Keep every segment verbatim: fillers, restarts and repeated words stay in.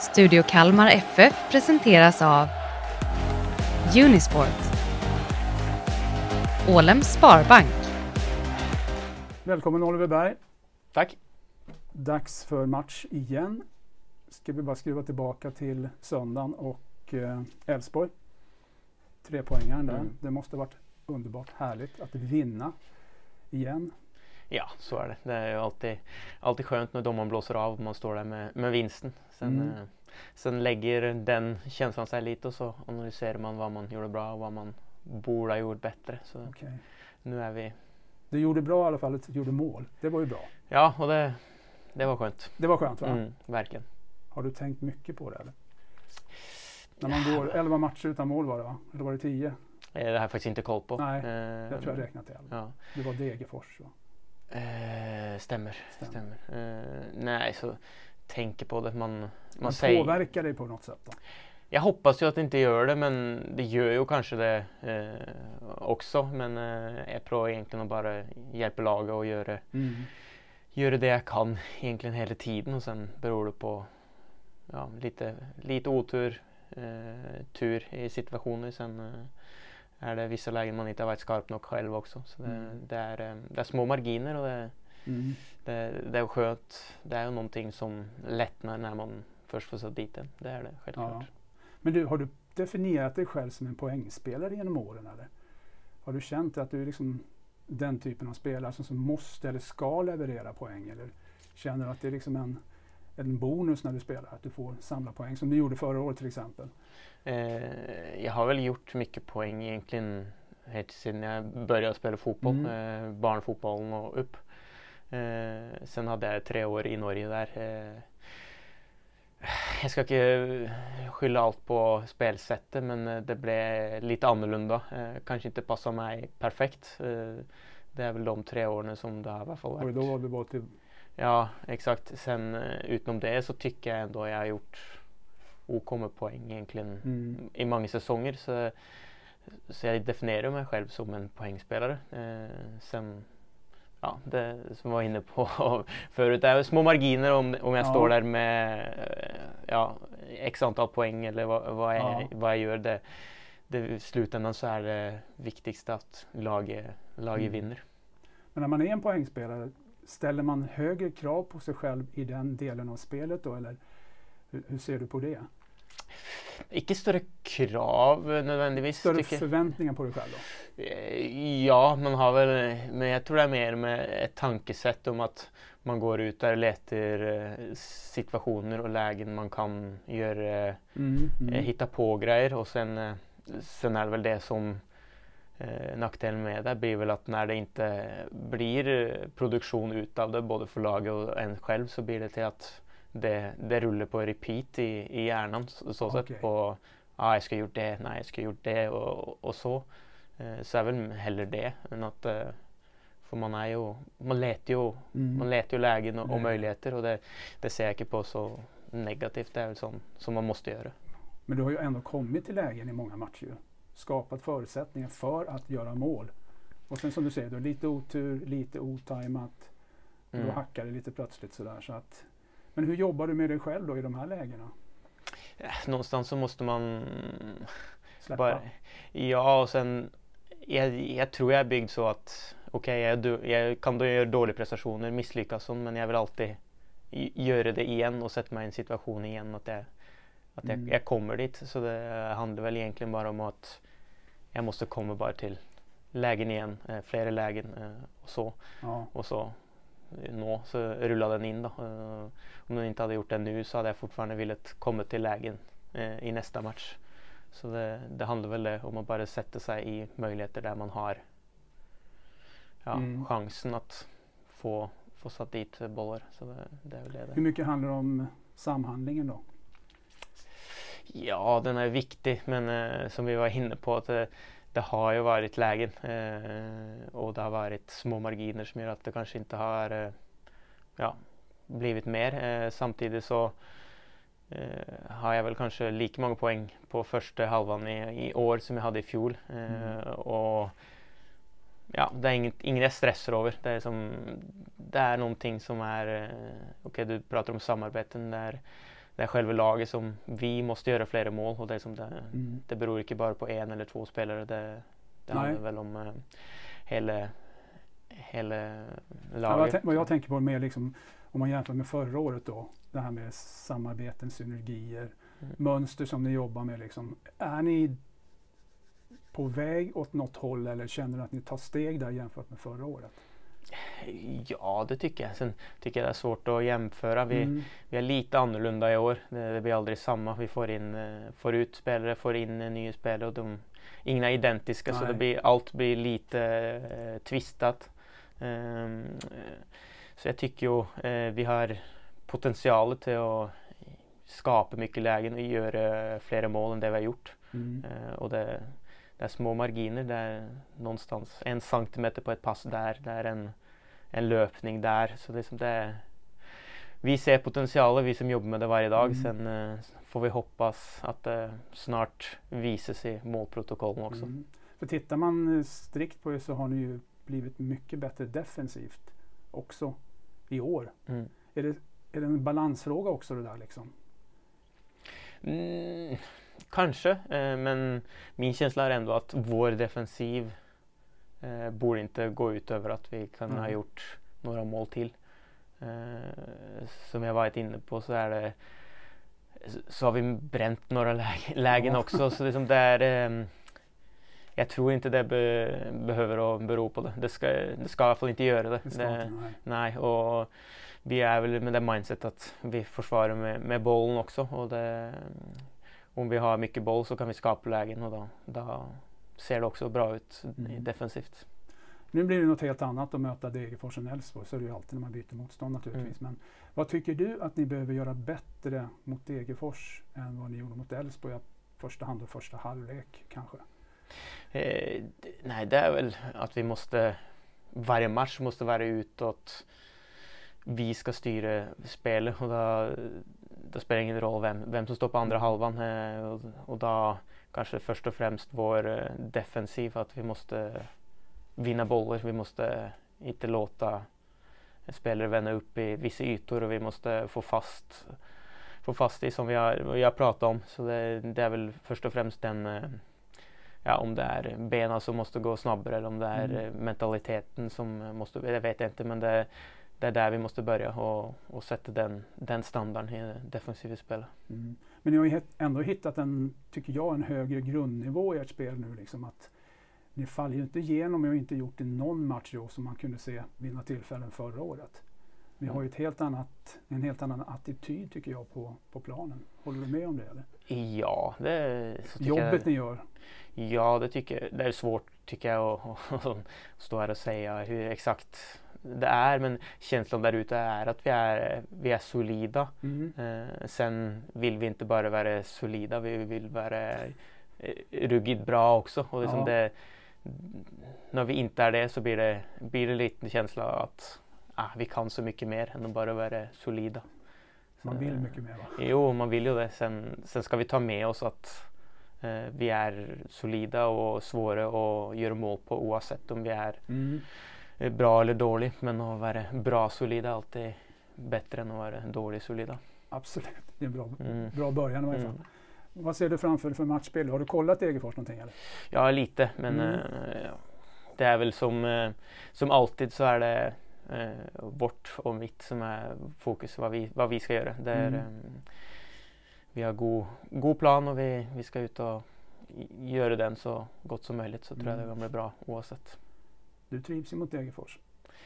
Studio Kalmar F F presenteras av Unisport, Ålems Sparbank. Välkommen Oliver Berg. Tack. Dags för match igen. Ska vi bara skruva tillbaka till söndagen och Elfsborg. Eh, Tre poängar där. Mm. Det måste ha varit underbart härligt att vinna igen. Ja, så är det. Det är ju alltid, alltid skönt när domaren blåser av och man står där med, med vinsten. Sen, mm. eh, sen lägger den känslan sig lite och så analyserar man vad man gjorde bra och vad man borde ha gjort bättre. Så okay. Nu är vi... Du gjorde bra i alla fall, du gjorde mål. Det var ju bra. Ja, och det, det var skönt. Det var skönt va? Mm, verkligen. Har du tänkt mycket på det eller? När man går elva matcher utan mål var det va? Eller var det tio? Det har jag faktiskt inte koll på. Nej, eh, jag tror jag räknat till. Ja. Det var Degerfors va? Eh, stämmer. stämmer. stämmer. Eh, nej, så tänker på det. Man, man, man säger... påverkar dig på något sätt då? Jag hoppas ju att det inte gör det, men det gör ju kanske det eh, också. Men eh, jag provar egentligen att bara hjälpa laget och göra, mm. göra det jag kan egentligen hela tiden. Och sen beror det på ja, lite, lite otur, eh, tur i situationer. Sen eh, är det vissa lägen man inte har varit skarp nog själv också. Så det, mm. det, är, det är små marginer och det, mm. det, det är skönt. Det är ju någonting som lättnar när man först får sätta dit den. Det är det självklart. Ja. Men du, har du definierat dig själv som en poängspelare genom åren eller? Har du känt att du är liksom den typen av spelare som, som måste eller ska leverera poäng? Eller känner du att det är liksom en, en bonus när du spelar? Att du får samla poäng som du gjorde förra året till exempel? Eh, jag har väl gjort mycket poäng egentligen helt sedan jag började spela fotboll. Mm. Eh, barnfotbollen och upp. Eh, sen hade jag tre år i Norge där. Eh, Jag ska inte skylla allt på spelsättet, men det blev lite annorlunda. Eh, kanske inte passar mig perfekt. Eh, det är väl de tre åren som det har i alla fall varit. Och då var du bara till... Ja, exakt. Sen eh, utom det så tycker jag ändå jag har gjort OK med poäng egentligen mm. i många säsonger. Så, så jag definierar mig själv som en poängspelare. Eh, sen... Ja, det som var inne på förut, det är små marginer om, om jag ja. står där med ja, x antal poäng eller vad, vad, jag, ja. vad jag gör. Det, det, I slutändan så är det viktigast att laget, laget mm. vinner. Men när man är en poängspelare, ställer man högre krav på sig själv i den delen av spelet då? Eller hur, hur ser du på det? Inte större krav nödvändigtvis. Större tycker. förväntningar på dig själv då? Ja, man har väl, men jag tror det är mer med ett tankesätt om att man går ut där och letar situationer och lägen man kan göra, mm, mm. hitta på grejer och sen, sen är det väl det som eh, nackdelen med det blir väl att när det inte blir produktion utav det både för laget och en själv så blir det till att Det, det rullar på repeat i, i hjärnan så, så okay. sätt på ah, jag ska gjort det, nej jag ska gjort det och, och så eh, så är väl heller det än att eh, för man är ju man letar ju mm. man letar ju lägen och, och möjligheter och det, det ser jag inte på så negativt, det är väl som, som man måste göra. Men du har ju ändå kommit till lägen i många matcher, skapat förutsättningar för att göra mål och sen som du säger, du har lite otur, lite otajmat och mm. då hackar det lite plötsligt sådär så att. Men hur jobbar du med dig själv då i de här lägena? Ja, någonstans så måste man släppa. Bara, ja, och sen jag, jag tror jag är byggd så att okej, okay, jag, jag kan då göra dåliga prestationer, misslyckas men jag vill alltid göra det igen och sätta mig i en situation igen att jag, att jag, mm. jag kommer dit. Så det handlar väl egentligen bara om att jag måste komma bara till lägen igen, eh, flera lägen eh, och så. Ja. Och så nå så rullade den in då. Uh, om den inte hade gjort det nu så hade jag fortfarande velat komma till lägen uh, i nästa match. Så det, det handlar väl om att bara sätta sig i möjligheter där man har ja, mm. chansen att få, få satt dit bollar. Så det, det är väl det. Hur mycket handlar det om samhandlingen då? Ja, den är viktig men uh, som vi var inne på att uh, det har ju varit lägen eh, och det har varit små marginer som gör att det kanske inte har eh, ja, blivit mer. Eh, samtidigt så eh, har jag väl kanske lika många poäng på första halvan i, i år som jag hade i fjol. Eh, mm. Och ja, det är inget, inget jag stressar över. Det är, som, det är någonting som är, eh, okej okay, du pratar om samarbeten där det är själva laget som vi måste göra flera mål och det, som det, Mm. det beror inte bara på en eller två spelare. Det, det Nej. handlar väl om eh, hela, hela Ja, vad, laget. jag, vad jag tänker på är mer liksom, om man jämför med förra året då, det här med samarbeten, synergier, Mm. mönster som ni jobbar med. Liksom. Är ni på väg åt något håll eller känner ni att ni tar steg där jämfört med förra året? Ja, det tycker jag. Sen tycker jag det är svårt att jämföra. Vi, Mm. vi är lite annorlunda i år. Det, det blir aldrig samma. Vi får, in, eh, får ut spelare, får in eh, nya spelare och de, inga är identiska. Nej. Så det blir, allt blir lite eh, twistat. Ehm, eh, så jag tycker ju eh, vi har potential till att skapa mycket lägen och göra flera mål än det vi har gjort. Mm. Eh, och det, det är små marginer. Det är någonstans en centimeter på ett pass där. Det är en, en löpning där. Så det är som det är, vi ser potentialen, vi som jobbar med det varje dag. Mm. Sen eh, får vi hoppas att det snart visas i målprotokollen också. Mm. För tittar man strikt på det så har ni ju blivit mycket bättre defensivt också i år. Mm. Är det, är det en balansfråga också det där liksom? Mm, kanske, eh, men min känsla är ändå att vår defensiv eh, borde inte gå ut över att vi kan Mm. ha gjort några mål till. Eh, som jag varit inne på så är det så har vi bränt några läge, lägen Ja. också. Så liksom det är, eh, jag tror inte det be, behöver att bero på det. Det ska, det ska i alla fall inte göra det. Det ska det inte, nej. nej, och vi är väl med det mindset att vi försvarar med, med bollen också. Och det, om vi har mycket boll så kan vi skapa lägen och då, då ser det också bra ut Mm. defensivt. Nu blir det något helt annat att möta Degerfors än Elfsborg, så är det ju alltid när man byter motstånd naturligtvis. Mm. Men vad tycker du att ni behöver göra bättre mot Degerfors än vad ni gjorde mot Elfsborg? I första hand och första halvlek kanske? Eh, d- nej, det är väl att vi måste, varje match måste vara utåt. Vi ska styra spelet och då, då spelar det ingen roll vem, vem som står på andra halvan. Eh, och, och då kanske först och främst vår eh, defensiv, att vi måste vinna bollar. Vi måste inte låta spelare vända upp i vissa ytor och vi måste få fast, få fast det som vi har, vi har pratat om. Så det, det är väl först och främst den, eh, ja, om det är benen som måste gå snabbare eller om det är Mm. eh, mentaliteten som måste, det vet jag inte, men det, det är där vi måste börja och, och sätta den, den standarden i det defensiva spelet. Mm. Men ni har ju het- ändå hittat en, tycker jag, en högre grundnivå i ert spel nu. Liksom att ni faller ju inte igenom och har inte gjort i någon match då, som man kunde se vid några tillfällen förra året. Ni har ju ett helt annat, en helt annan attityd tycker jag på, på planen. Håller du med om det eller? Ja, det så tycker Jobbet jag, ni gör. ja, det tycker jag, det är svårt tycker jag att, att stå här och säga hur exakt det är, men känslan där ute är att vi är, vi är solida. Mm. Eh, sen vill vi inte bara vara solida, vi vill vara eh, ruggigt bra också. Och liksom Ja. det, när vi inte är det så blir det, blir det lite känsla att ah, vi kan så mycket mer än att bara vara solida. Man Så, vill eh, mycket mer va? Jo, man vill ju det. Sen, sen ska vi ta med oss att eh, vi är solida och svåra att göra mål på oavsett om vi är Mm. eh, bra eller dålig. Men att vara bra solida är alltid bättre än att vara dålig solida. Absolut, det är en bra, Mm. bra början i varje fall. Mm. Vad ser du framför dig för matchspel? Har du kollat Degerfors någonting eller? Ja, lite, men Mm. eh, ja. Det är väl som, eh, som alltid så är det eh, vårt och mitt som är fokus, vad vi, vad vi ska göra. Det är, Mm. eh, vi har god, god plan och vi, vi ska ut och i- göra den så gott som möjligt, så tror jag Mm. det kommer bli bra oavsett. Du trivs ju mot Degerfors.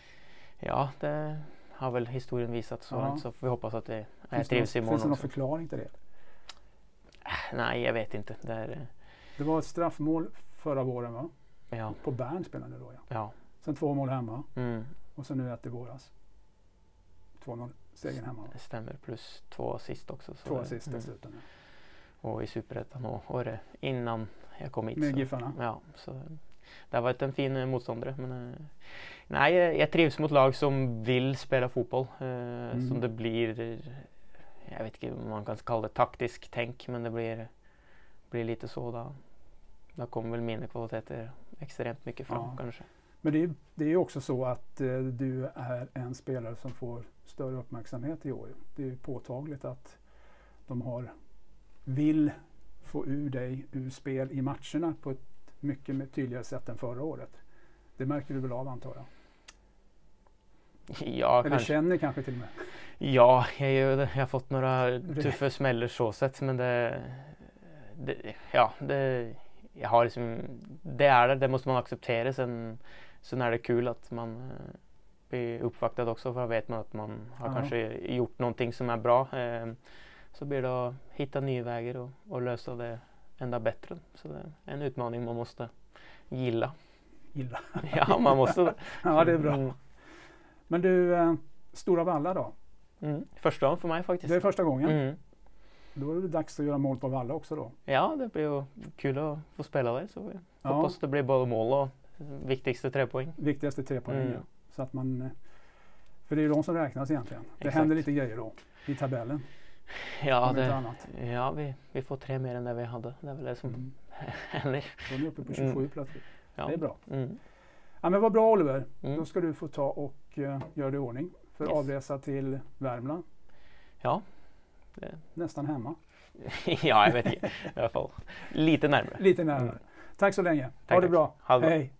Ja, det har väl historien visat så, Ja. så får vi hoppas att vi jag Finns det, trivs någon, finns det imorgon någon också. förklaring till det? Nej, jag vet inte. Det är, eh, Det var ett straffmål förra våren va? ja, På Bern spelade ni då ja. ja. Sen två mål hemma Mm, och sen nu ett i våras. två noll segern hemma. Va? det stämmer, plus två assist också. Så Två det- assist mm. dessutom. Ja. Och i Superettan och året innan jag kom hit. Med så- Giffarna. Ja, så det har varit en fin eh, motståndare. Men, eh, nej, jag, jag trivs mot lag som vill spela fotboll. Eh, Mm. Som det blir, eh, jag vet inte om man kan kalla det taktisk tänk, men det blir, blir lite så. Då, då kommer väl mina kvaliteter extremt mycket fram Ja. kanske. Men det är, det är ju också så att eh, du är en spelare som får större uppmärksamhet i år. Det är ju påtagligt att de har, vill få ur dig ur spel i matcherna på ett mycket mer tydligare sätt än förra året. Det märker du väl av, antar jag? Ja, eller kanske. Känner kanske till och med? Ja, jag, gör det. Jag har fått några tuffa smäller så sett, men det, det ja, det jag har liksom, det är det, det måste man acceptera. Sen, sen är det kul att man eh, blir uppvaktad också, för då vet man att man har ja. kanske gjort någonting som är bra. Eh, så blir det att hitta nya vägar och, och lösa det ända bättre. Så det är en utmaning man måste gilla. Gilla? Ja, man måste. Ja, det är bra. Mm. Men du, eh, Stora Valla då? Mm. Första gången för mig faktiskt. Det är första gången? Mm. Då är det dags att göra mål på Valla också då? Ja, det blir ju kul att få spela där. Så vi ja. hoppas att det blir både mål och viktigaste tre poäng. Viktigaste tre poäng, Mm. ja. Så att man, för det är ju de som räknas egentligen. Det Exakt. händer lite grejer då i tabellen. Ja, om inte det, annat. ja vi, vi får tre mer än det vi hade. Det är väl det som Mm. händer. Då är ni uppe på tjugosju Mm. plötsligt. Ja. Det är bra. Mm. Ja, men vad bra, Oliver. Mm. Då ska du få ta och uh, göra det i ordning för Yes. avresa till Värmland. Ja. Det. Nästan hemma. Ja, jag vet inte. I alla fall lite närmare. Lite närmare. Mm. Tack så länge. Tack, ha det tack. bra. Ha det bra. Hej.